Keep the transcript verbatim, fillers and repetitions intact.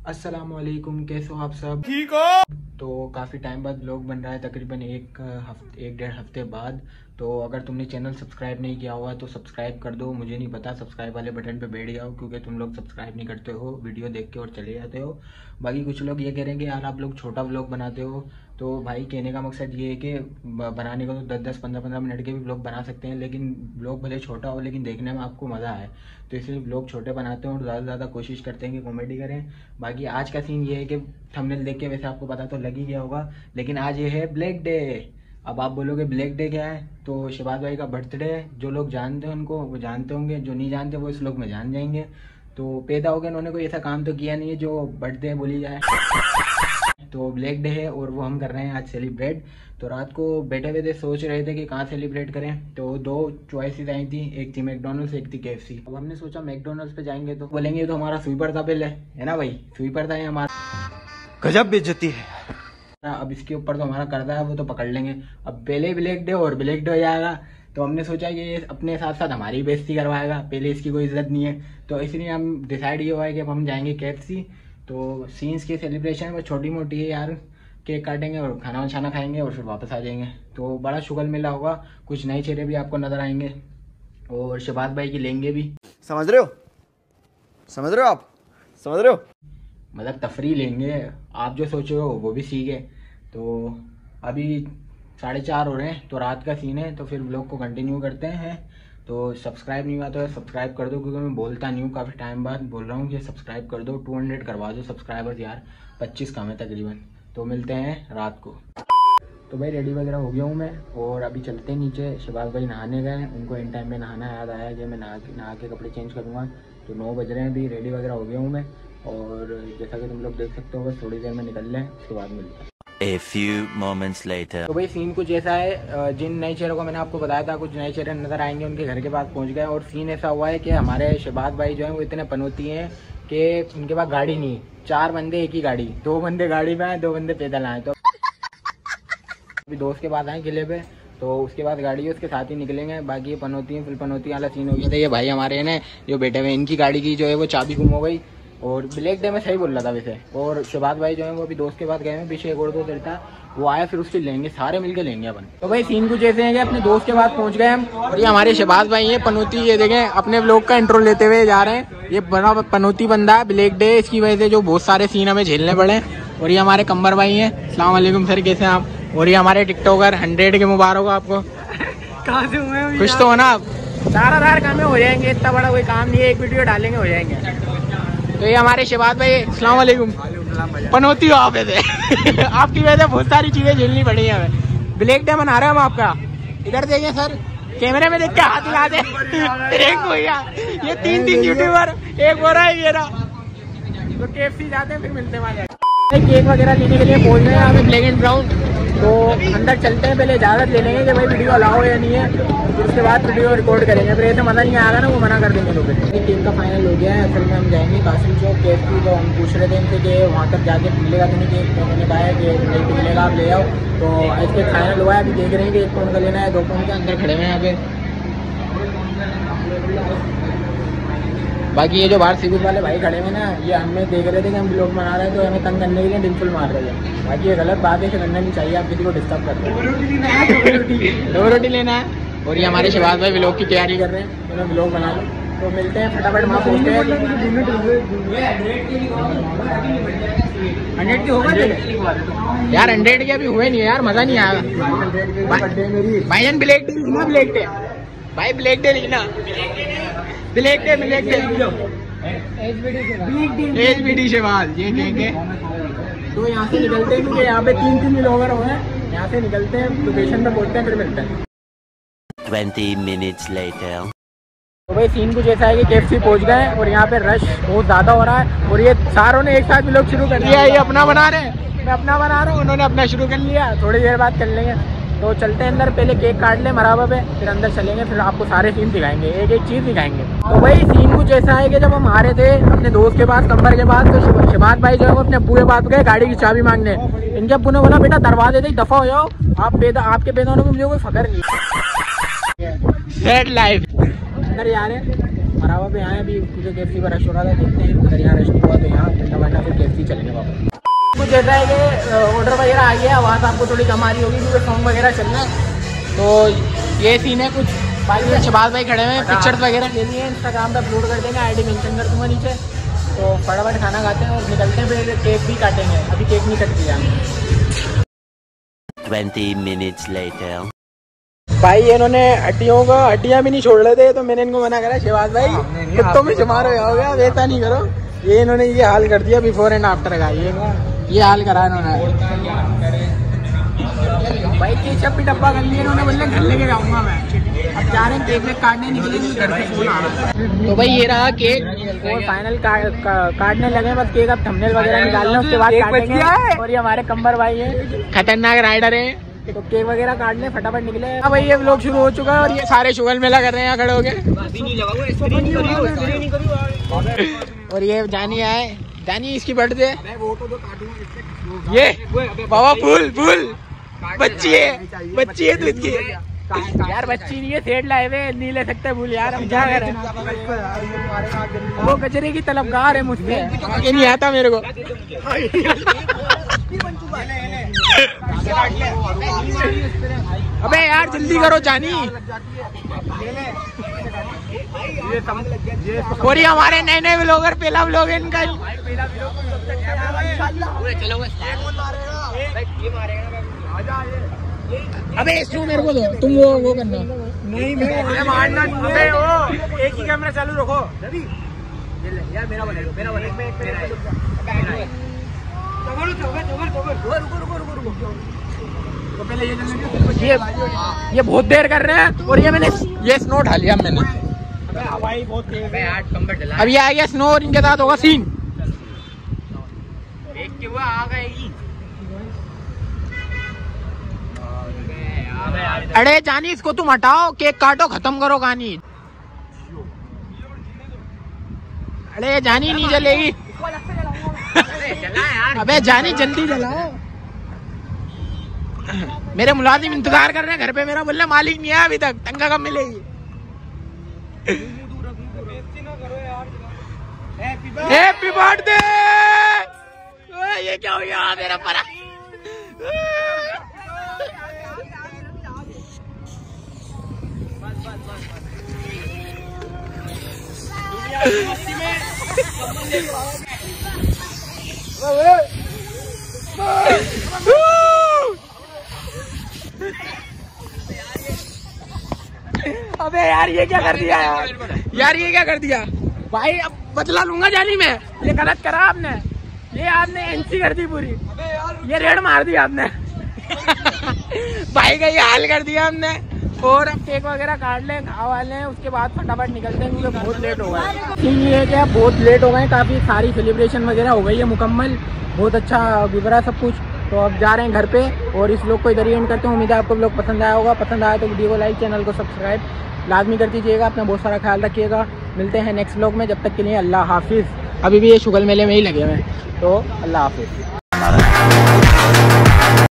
अस्सलामुअलैकुम, कैसे हो आप सब? ठीक हो? तो काफ़ी टाइम बाद व्लॉग बन रहा है, तकरीबन एक हफ्ते एक डेढ़ हफ्ते बाद। तो अगर तुमने चैनल सब्सक्राइब नहीं किया हुआ तो सब्सक्राइब कर दो। मुझे नहीं पता, सब्सक्राइब वाले बटन पे बैठ जाओ, क्योंकि तुम लोग सब्सक्राइब नहीं करते हो, वीडियो देख के और चले जाते हो। बाकी कुछ लोग ये कह रहे हैं कि यार आप लोग छोटा व्लॉग बनाते हो। तो भाई कहने का मकसद ये है कि बनाने को तो दस दस पंद्रह पंद्रह मिनट के भी व्लॉग बना सकते हैं, लेकिन व्लॉग भले छोटा हो लेकिन देखने में आपको मज़ा आए। तो इसलिए व्लॉग छोटे बनाते हैं और ज़्यादा से ज़्यादा कोशिश करते हैं कि कॉमेडी करें। बाकी आज का सीन ये है कि थंबनेल देख के वैसे आपको पता तो लग ही गया होगा, लेकिन आज ये है ब्लैक डे। अब आप बोलोगे ब्लैक डे क्या है, तो शहबाज भाई का बर्थडे है। जो लोग जानते हैं उनको वो जानते होंगे, जो नहीं जानते वो इस लोग में जान जाएंगे। तो पैदा हो गया, उन्होंने कोई ऐसा काम तो किया नहीं है जो बर्थडे बोली जाए। तो ब्लैक डे है और वो हम कर रहे हैं आज सेलिब्रेट। तो रात को बैठे बैठे सोच रहे थे कि कहाँ सेलिब्रेट करें, तो दो चॉइसेस आई थी, एक थी मैकडोनल्ड्स, एक थी केएफसी। अब हमने सोचा मैकडोनल्ड्स पे जाएंगे तो बोलेंगे ये तो हमारा स्वीपर था पहले, है ना भाई? स्वीपर था ये हमारा, गजब बेइज्जती है। अब इसके ऊपर तो हमारा कर्जा है, वो तो पकड़ लेंगे। अब पहले ब्लैक डे और ब्लैक डे हो जाएगा, तो हमने सोचा कि ये अपने साथ साथ हमारी बेइज्जती करवाएगा, पहले इसकी कोई इज्जत नहीं है। तो इसलिए हम डिसाइड ये हुआ है कि अब हम जाएंगे केएफसी। तो सीन्स की सेलिब्रेशन वो छोटी मोटी है यार, केक काटेंगे और खाना वाना खाएंगे और फिर वापस आ जाएंगे। तो बड़ा शुगल मिला होगा, कुछ नए चेहरे भी आपको नजर आएंगे और शहबाज भाई की लेंगे भी। समझ रहे हो? समझ रहे हो आप? समझ रहे हो? मतलब तफरी लेंगे, आप जो सोचे हो वो भी सीखे। तो अभी साढ़े चार हो रहे हैं, तो रात का सीन है, तो फिर व्लॉग को कंटिन्यू करते हैं। तो सब्सक्राइब नहीं हुआ तो सब्सक्राइब कर दो, क्योंकि मैं बोलता नहीं हूँ, काफ़ी टाइम बाद बोल रहा हूँ कि सब्सक्राइब कर दो। टू हंड्रेड करवा दो सब्सक्राइबर्स यार, पच्चीस कम है तकरीबन। तो मिलते हैं रात को। तो भाई रेडी वगैरह हो गया हूँ मैं, और अभी चलते हैं नीचे। शहबाज भाई नहाने गए, उनको इन टाइम में नहाना याद आया कि मैं नहा के नहा के कपड़े चेंज करूँगा। तो नौ बज रहे हैं, अभी रेडी वगैरह हो गया हूँ मैं, और जैसा कि तुम लोग देख सकते हो बस थोड़ी देर में निकल रहे हैं, उसके बाद मिलते हैं। A few moments later. तो भाई सीन कुछ ऐसा है, जिन नए चेहरों को मैंने आपको बताया था कुछ नए चेहरे नजर आएंगे, उनके घर के पास पहुंच गए। और सीन ऐसा हुआ है कि हमारे शहबाज भाई जो है वो इतने पनौती हैं कि उनके पास गाड़ी नहीं, चार बंदे एक ही गाड़ी, दो बंदे गाड़ी में आए, दो बंदे पैदल आए। तो अभी दोस्त के पास आए किले पे, तो उसके बाद गाड़ी है, उसके साथ ही निकलेंगे। बाकी ये पनौती है, फिर पनौती वाला सीन हो गया था। ये भाई हमारे हैं जो बैठे हुए, इनकी गाड़ी की जो है वो चाबी गुम हो गई। और ब्लैक डे में सही बोल रहा था वैसे। और शहबाज भाई जो है वो अभी दोस्त के पास गए हैं, पीछे एक और दोस्त रहता है, वो आया, फिर उससे लेंगे, सारे मिलके लेंगे अपन। तो भाई सीन कुछ ऐसे हैं कि अपने दोस्त के पास पहुंच गए हम, और ये हमारे शहबाज भाई हैं पनौती। ये देखें अपने व्लॉग का इंट्रो लेते हुए जा रहे हैं। ये बड़ा पनौती बंदा है ब्लैक डे, इसकी वजह से जो बहुत सारे सीन हमें झेलने पड़े। और ये हमारे कंबर भाई हैं। अस्सलाम वालेकुम सर, कैसे हैं आप? और ये हमारे टिकटॉकर, हंड्रेड के मुबारक हो आपको। कहाँ से हुए? खुश तो हो ना आप? सारा सारा काम में हो जाएंगे, इतना बड़ा कोई काम नहीं है, एक वीडियो डालेंगे हो जाएंगे। तो ये हमारे शहबाज भाई, अस्सलाम वालेकुम। पनौती हो आप वैसे आपकी वजह से बहुत सारी चीजें झेलनी पड़ी है हमें। ब्लैक डे मना रहे हैं हम आपका। इधर देखें सर, कैमरे में देख के हाथ हिला दे एक भैया, ये तीन तीन यूट्यूबर, एक हो रहा है ये रहा। तो केएफसी जाते हैं, फिर मिलते हैं वहाँ। केक वगैरह लेने के लिए पहुंच रहे हैं हमें ब्लैक एंड ब्राउन। तो अंदर चलते हैं, पहले इजाज़त ले लेंगे कि भाई वीडियो अलाउ है या नहीं है, फिर उसके बाद वीडियो रिकॉर्ड करेंगे। फिर ऐसे मज़ा नहीं आएगा ना, वो मना कर देंगे। तो फिर टीम का फाइनल हो गया है। असल में हम जाएंगे कासिम चौक केएफसी। तो हम पूछ रहे थे इनसे कि वहाँ तक जाके मिलेगा तो नहीं केक, तो उन्होंने कहा है कि नहीं मिलेगा, आप ले आओ। तो इसके फाइनल हुआ है, अभी देख रहे हैं कि एक पाउंड का लेना है, दो पाउंड के अंदर खड़े हुए हैं यहाँ पे। बाकी ये जो बाहर सिविल वाले भाई खड़े हुए ना, ये हमें देख रहे थे कि हम ब्लॉग बना रहे हैं, तो हमें तंग करने के लिए डिम्पल मार रहे हैं। बाकी ये गलत बात है कि करना नहीं चाहिए, आप किसी को डिस्टर्ब कर रहे हैं। दो रोटी लेना है। और ये हमारे शहबाज भाई ब्लॉग की तैयारी कर रहे हैं, उन्हें ब्लॉग बना लो। तो मिलते हैं फटाफट, वहाँ पहुँचते हैं। हंड्रेड की होगा यार, हंड्रेड के अभी हुए नहीं है यार, मज़ा नहीं आएगा। भाई जान ब्लैक डे लिखना, ब्लैक डे भाई, ब्लैक डे लिखना, black day black day H B D Shahbaz ये कहेंगे। तो यहाँ से निकलते हैं, क्योंकि यहाँ पे तीन तीन ब्लॉगर हो गए। यहाँ से निकलते हैं, लोकेशन पे पहुँचते हैं, फिर मिलते हैं। Twenty minutes later. तो भाई सीन कुछ ऐसा है कि केएफसी पहुँच गए और यहाँ पे रश बहुत ज़्यादा हो रहा है। और ये सारों ने एक साथ ब्लॉग शुरू कर दिया। ये अपना बना रहे हैं, मैं अपना बना रहा हूँ, उन्होंने अपना शुरू कर लिया। थोड़ी देर बाद कर लेंगे। तो चलते हैं अंदर, पहले केक काट लें मराबा पे, फिर अंदर चलेंगे, फिर आपको सारे सीन दिखाएंगे, एक एक चीज़ दिखाएंगे। तो भाई सीन कुछ ऐसा है कि जब हम आ रहे थे अपने दोस्त के पास कंबर के पास, तो शहबाज भाई जो है वो अपने अब्बू के पास गए गाड़ी की चाबी मांगने। इनके अब्बू ने बोला बेटा दरवाजे से ही दफा हो जाओ, आप पैदा आपके पैदानों में मुझे कोई फकर नहीं। लाइफ अंदर जा रहे हैं, मरावा पे आए अभी, क्योंकि के एफ सी पर रश हो रहा था, देखते हैं अगर यहाँ रश नहीं हुआ तो यहाँ ठंडा वंडा फिर के एफ सी चलेंगे वापस। कुछ ऐसा है कि ऑर्डर वगैरह आ गया, आवाज़ आपको थोड़ी कम आ रही होगी क्योंकि सॉन्ग वगैरह चल रहे हैं। तो ये सीन है कुछ। बाकी शबाज भाई खड़े हुए हैं, पिक्चर्स वगैरह लेनी है, इंस्टाग्राम पर अपलोड कर देंगे, आईडी मेंशन कर दूंगा नीचे। तो फटाफट खाना खाते हैं और निकलते हैं, फिर केक भी काटेंगे। अभी केक नहीं कट दिया Twenty minutes later. भाई। इन्होंने हड्डियों का हड्डियाँ भी नहीं छोड़ रहे थे, तो मैंने इनको मना करा, शहबाज भाई कुत्तों में शुमार हो जाओगे, वैसा नहीं करो। ये इन्होंने ये हाल कर दिया बिफोर एंड आफ्टर का, ये ये हाल करा इन्होंने। भाई केचप भी डब्बा कर लिया इन्होंने, बोलने घर लेके जाऊंगा मैं। अब जा रहे हैं केक वेक काटने निकले, घर से फोन आ रहा। तो भाई ये रहा केक और फाइनल का, का, काटने लगे बस केक। अब थंबनेल वगैरह निकालना, उसके बाद काटेंगे। और ये हमारे कंबर भाई है, खतरनाक राइडर है, तो केक वगैरह काट ले, फटाफट निकले। अब भाई ये व्लॉग शुरू हो चुका है और ये सारे शुगल मेला कर रहे हैं यहाँ खड़े हो गए। और ये जानी आए, जानी इसकी बर्थडे, ये बाबा फूल फूल बच्ची है, बच्ची है तो इसकी यार बच्ची नहीं है, सेठ लाए हुए, नहीं ले सकते भूल यार। हम क्या करें, वो कचरे की तलबगार है मुझसे, आगे नहीं आता मेरे को। अबे यार जल्दी करो जानी। और ये हमारे नए नए व्लॉगर, पहला व्लॉग है इनका। अबे इसको मेरे को दो, तुम वो वो करना। नहीं मैं मारना नहीं है, वो एक ही कैमरा चालू रखो यार। मेरा बने मेरा बने तो पहले ये ये ये बहुत देर कर रहे हैं। और ये मैंने ये स्नो ढा लिया मैंने, हवाई बहुत तेज है यार, कंबल डला। अब ये आ गया स्नो और इनके साथ होगा सीन। देख के वो आ गएगी। अरे जानी इसको तुम हटाओ, केक काटो, खत्म करो कहानी। अरे जानी नहीं जलेगी। अबे जानी जल्दी जलाओ, मेरे मुलाजिम इंतजार कर रहे हैं घर पे। मेरा बोल रहे मालिक नहीं आया अभी तक, तंगा कब मिलेगी। Happy birthday. ये क्या हो गया मेरा परा। अबे यार ये क्या कर दिया यार, यार ये क्या कर दिया भाई। अब बदला लूंगा जानी मैं, ये गलत करा आपने, ये आपने एंट्री कर दी पूरी, ये रेड मार दी आपने। भाई का ये हाल कर दिया हमने। और अब केक वगैरह काट लें, खा वाले हैं, उसके बाद फटाफट निकलते हैं क्योंकि बहुत लेट हो गया है। ये क्या बहुत लेट हो गए, काफ़ी सारी सेलिब्रेशन वगैरह हो गई है मुकम्मल, बहुत अच्छा गुजरा सब कुछ। तो अब जा रहे हैं घर पे और इस व्लॉग को इधर ही एंड करते हैं। उम्मीद है आपको व्लॉग पसंद आया होगा, पसंद आया तो वीडियो को लाइक, चैनल को सब्सक्राइब लाजमी कर दीजिएगा। अपना बहुत सारा ख्याल रखिएगा, मिलते हैं नेक्स्ट व्लॉग में, जब तक के लिए अल्लाह हाफिज़। अभी भी ये शुगल मेले में ही लगे हुए हैं, तो अल्लाह हाफिज़।